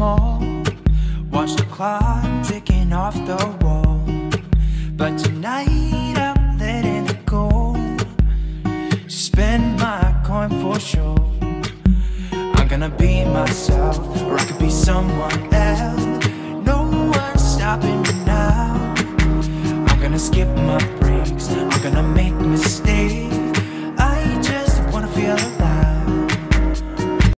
small. Watch the clock ticking off the wall. But tonight I'm letting it go. Spend my coin for sure. I'm gonna be myself, or I could be someone else. No one's stopping me now. I'm gonna skip my breaks, I'm gonna make